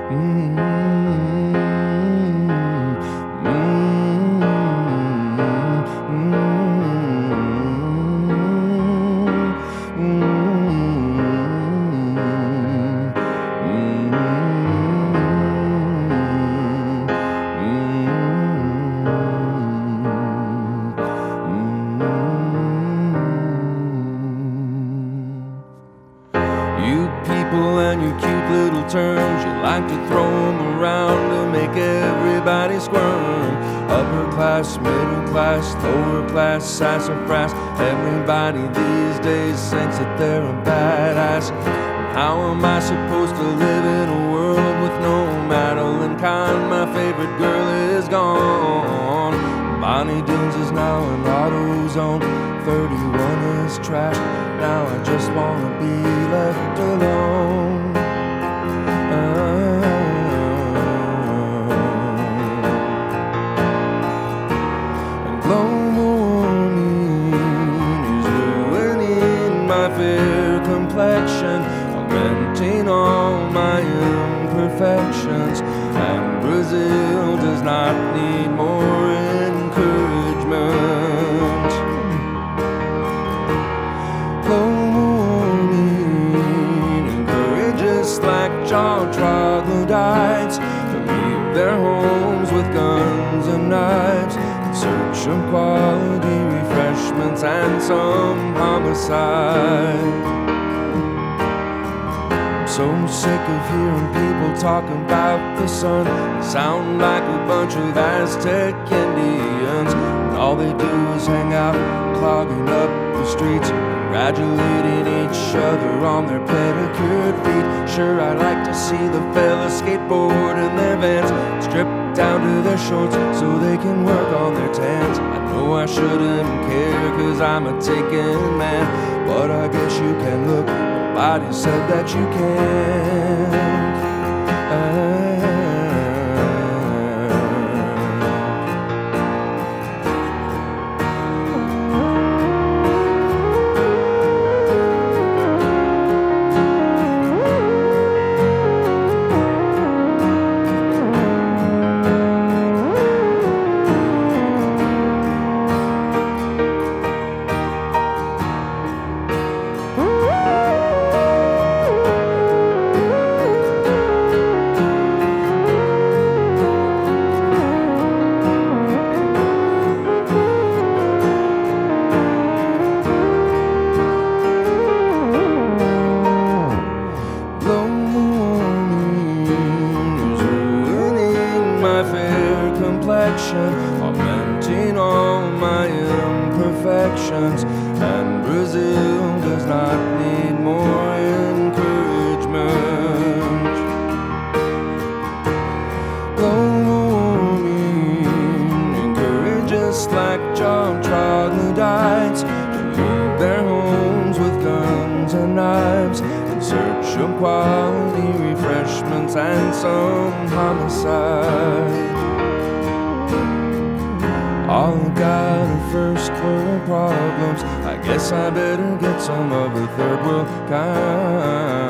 You people and your cute little terms, you like to throw them around to make everybody squirm. Upper class, middle class, lower class, sassafras. Everybody these days thinks that they're a badass. How am I supposed to live in a world with no Madeline Kahn? My favorite girl is gone. Bonnie Dunes is now an AutoZone. 31 is trash. Now I just wanna be left alone. And global warming is ruining my fair complexion, augmenting all my imperfections. And Brazil does not need more encouragement. Like jaw troglodytes to leave their homes with guns and knives in search of quality refreshments and some homicide. I'm so sick of hearing people talk about the sun. They sound like a bunch of Aztec Indians, and all they do is hang out, clogging up the streets, congratulating each other on their pedicured feet. Sure, I'd like to see the fellas skateboard in their vans, stripped down to their shorts so they can work on their tans. I know I shouldn't care 'cause I'm a taken man, but I guess you can look. Nobody said that you can't. Augmenting all my imperfections, and Brazil does not need more encouragement. Global warming encourages like jaw troglodytes to leave their homes with guns and knives in search of quality refreshments and some homicide. All got are first world problems. I guess I better get some of the third world kind.